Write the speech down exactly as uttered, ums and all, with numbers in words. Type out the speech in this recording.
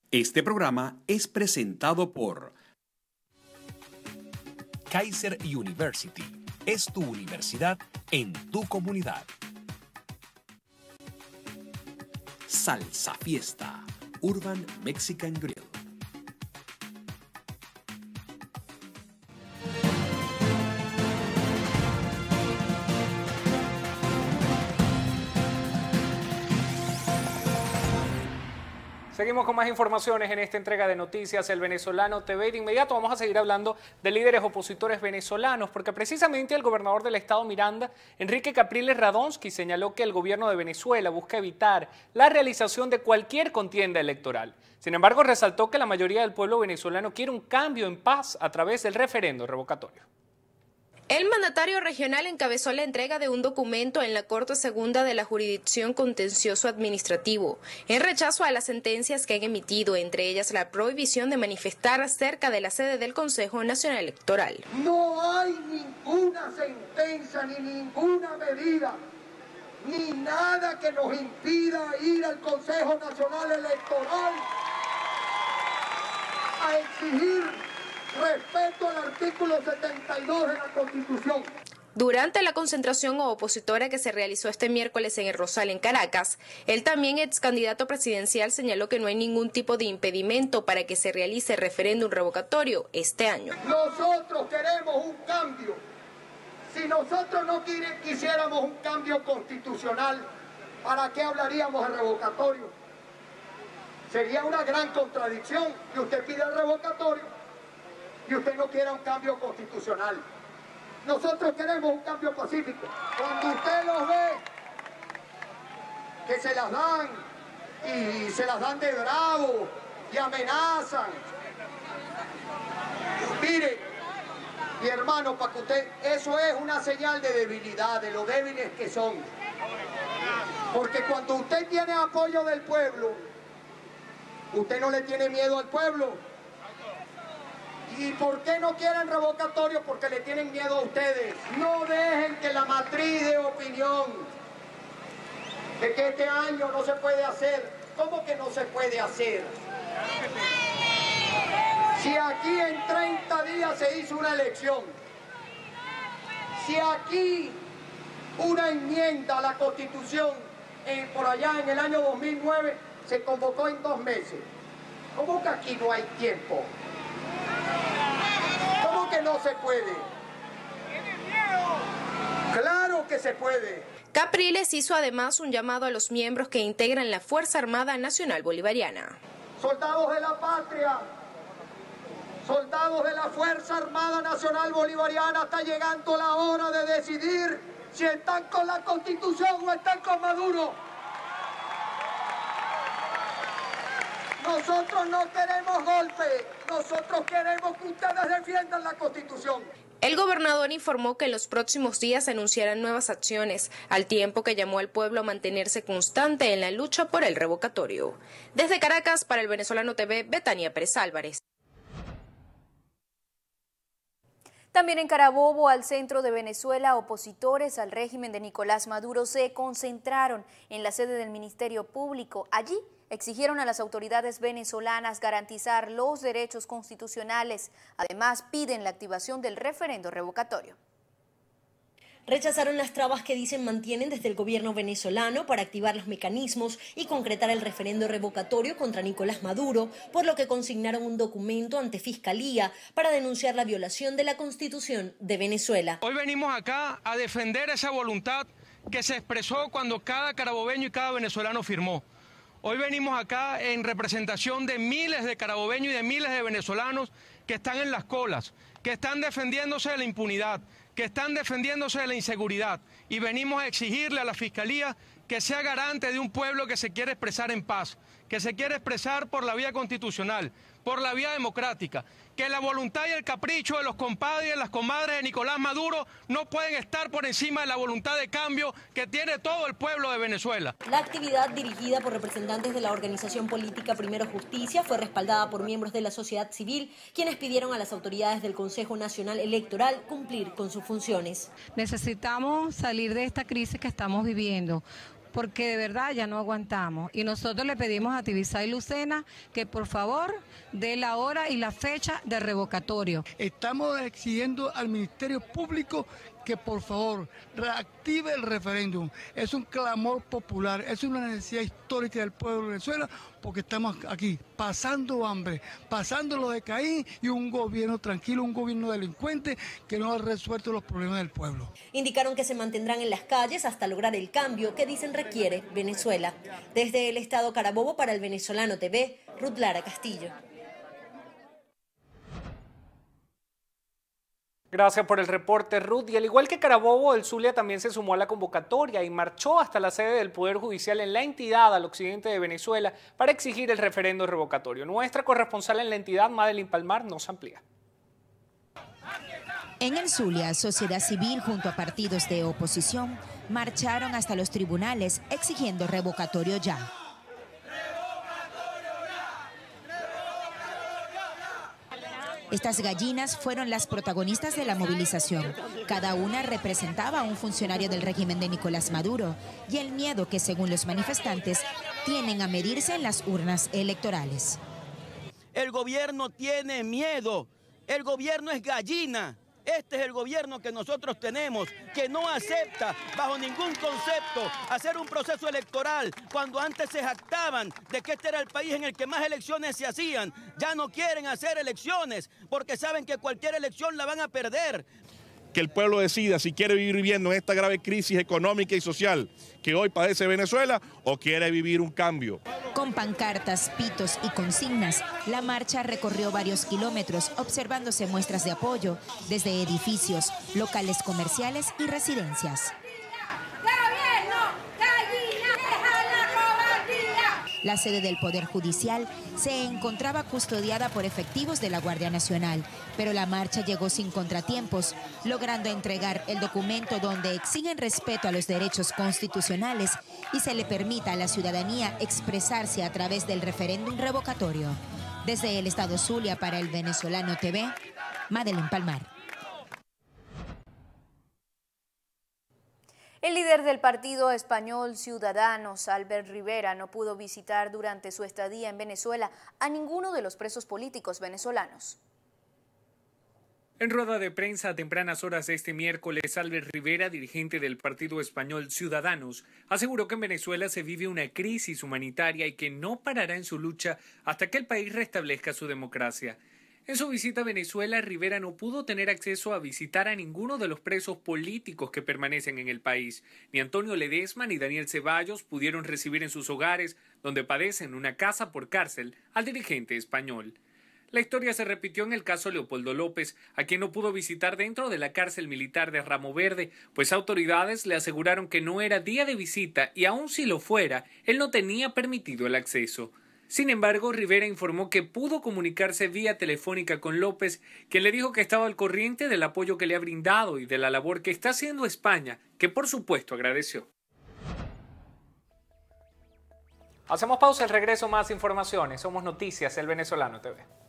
Este programa es presentado por Kaiser University. Es tu universidad en tu comunidad. Salsa Fiesta, Urban Mexican Grill. Seguimos con más informaciones en esta entrega de noticias El Venezolano T V. De inmediato vamos a seguir hablando de líderes opositores venezolanos, porque precisamente el gobernador del estado Miranda, Enrique Capriles Radonsky, señaló que el gobierno de Venezuela busca evitar la realización de cualquier contienda electoral. Sin embargo, resaltó que la mayoría del pueblo venezolano quiere un cambio en paz a través del referendo revocatorio. El mandatario regional encabezó la entrega de un documento en la Corte Segunda de la Jurisdicción Contencioso Administrativo, en rechazo a las sentencias que han emitido, entre ellas la prohibición de manifestar cerca de la sede del Consejo Nacional Electoral. No hay ninguna sentencia ni ninguna medida, ni nada que nos impida ir al Consejo Nacional Electoral a exigir respeto al artículo setenta y dos de la Constitución. Durante la concentración opositora que se realizó este miércoles en el Rosal, en Caracas, el también ex candidato presidencial señaló que no hay ningún tipo de impedimento para que se realice referéndum revocatorio este año. Nosotros queremos un cambio. Si nosotros no quisiéramos un cambio constitucional, ¿para qué hablaríamos de revocatorio? Sería una gran contradicción que usted pida el revocatorio y usted no quiera un cambio constitucional. Nosotros queremos un cambio pacífico. Cuando usted los ve que se las dan y se las dan de bravo y amenazan, mire, mi hermano, para que usted, eso es una señal de debilidad, de lo débiles que son. Porque cuando usted tiene apoyo del pueblo, usted no le tiene miedo al pueblo. ¿Y por qué no quieren revocatorio? Porque le tienen miedo a ustedes. No dejen que la matriz de opinión de que este año no se puede hacer. ¿Cómo que no se puede hacer? Si aquí en treinta días se hizo una elección, si aquí una enmienda a la Constitución eh, por allá en el año dos mil nueve se convocó en dos meses, ¿cómo que aquí no hay tiempo? ¿Cómo que no se puede? ¡Claro que se puede! Capriles hizo además un llamado a los miembros que integran la Fuerza Armada Nacional Bolivariana. Soldados de la patria, soldados de la Fuerza Armada Nacional Bolivariana, está llegando la hora de decidir si están con la Constitución o están con Maduro. Nosotros no queremos golpe, nosotros queremos que ustedes defiendan la Constitución. El gobernador informó que en los próximos días se anunciarán nuevas acciones, al tiempo que llamó al pueblo a mantenerse constante en la lucha por el revocatorio. Desde Caracas, para El Venezolano T V, Betania Pérez Álvarez. También en Carabobo, al centro de Venezuela, opositores al régimen de Nicolás Maduro se concentraron en la sede del Ministerio Público. Allí exigieron a las autoridades venezolanas garantizar los derechos constitucionales. Además, piden la activación del referendo revocatorio. Rechazaron las trabas que dicen mantienen desde el gobierno venezolano para activar los mecanismos y concretar el referendo revocatorio contra Nicolás Maduro, por lo que consignaron un documento ante Fiscalía para denunciar la violación de la Constitución de Venezuela. Hoy venimos acá a defender esa voluntad que se expresó cuando cada carabobeño y cada venezolano firmó. Hoy venimos acá en representación de miles de carabobeños y de miles de venezolanos que están en las colas, que están defendiéndose de la impunidad, que están defendiéndose de la inseguridad, y venimos a exigirle a la Fiscalía que sea garante de un pueblo que se quiere expresar en paz, que se quiere expresar por la vía constitucional, por la vía democrática, que la voluntad y el capricho de los compadres y de las comadres de Nicolás Maduro no pueden estar por encima de la voluntad de cambio que tiene todo el pueblo de Venezuela. La actividad, dirigida por representantes de la organización política Primero Justicia, fue respaldada por miembros de la sociedad civil, quienes pidieron a las autoridades del Consejo Nacional Electoral cumplir con sus funciones. Necesitamos salir de esta crisis que estamos viviendo. porque de verdad ya no aguantamos. Y nosotros le pedimos a Tibisay Lucena que por favor dé la hora y la fecha de revocatorio. Estamos exigiendo al Ministerio Público que por favor reactive el referéndum. Es un clamor popular, es una necesidad histórica del pueblo de Venezuela, porque estamos aquí pasando hambre, pasando lo de Caín y un gobierno tranquilo, un gobierno delincuente que no ha resuelto los problemas del pueblo. Indicaron que se mantendrán en las calles hasta lograr el cambio que dicen requiere Venezuela. Desde el estado Carabobo para el Venezolano T V, Ruth Lara Castillo. Gracias por el reporte, Ruth. Y al igual que Carabobo, el Zulia también se sumó a la convocatoria y marchó hasta la sede del Poder Judicial en la entidad al occidente de Venezuela para exigir el referendo revocatorio. Nuestra corresponsal en la entidad, Madeline Palmar, nos amplía. En el Zulia, sociedad civil junto a partidos de oposición marcharon hasta los tribunales exigiendo revocatorio ya. Estas gallinas fueron las protagonistas de la movilización. Cada una representaba a un funcionario del régimen de Nicolás Maduro y el miedo que, según los manifestantes, tienen a medirse en las urnas electorales. El gobierno tiene miedo, el gobierno es gallina. Este es el gobierno que nosotros tenemos, que no acepta bajo ningún concepto hacer un proceso electoral cuando antes se jactaban de que este era el país en el que más elecciones se hacían. Ya no quieren hacer elecciones porque saben que cualquier elección la van a perder. Que el pueblo decida si quiere vivir viviendo en esta grave crisis económica y social que hoy padece Venezuela o quiere vivir un cambio. Con pancartas, pitos y consignas, la marcha recorrió varios kilómetros observándose muestras de apoyo desde edificios, locales comerciales y residencias. La sede del Poder Judicial se encontraba custodiada por efectivos de la Guardia Nacional, pero la marcha llegó sin contratiempos, logrando entregar el documento donde exigen respeto a los derechos constitucionales y se le permita a la ciudadanía expresarse a través del referéndum revocatorio. Desde el estado Zulia para el Venezolano T V, Madeline Palmar. El líder del partido español Ciudadanos, Albert Rivera, no pudo visitar durante su estadía en Venezuela a ninguno de los presos políticos venezolanos. En rueda de prensa a tempranas horas de este miércoles, Albert Rivera, dirigente del partido español Ciudadanos, aseguró que en Venezuela se vive una crisis humanitaria y que no parará en su lucha hasta que el país restablezca su democracia. En su visita a Venezuela, Rivera no pudo tener acceso a visitar a ninguno de los presos políticos que permanecen en el país. Ni Antonio Ledesma ni Daniel Ceballos pudieron recibir en sus hogares, donde padecen una casa por cárcel, al dirigente español. La historia se repitió en el caso Leopoldo López, a quien no pudo visitar dentro de la cárcel militar de Ramo Verde, pues autoridades le aseguraron que no era día de visita y aun si lo fuera, él no tenía permitido el acceso. Sin embargo, Rivera informó que pudo comunicarse vía telefónica con López, quien le dijo que estaba al corriente del apoyo que le ha brindado y de la labor que está haciendo España, que por supuesto agradeció. Hacemos pausa, al regreso más informaciones. Somos Noticias, El Venezolano T V.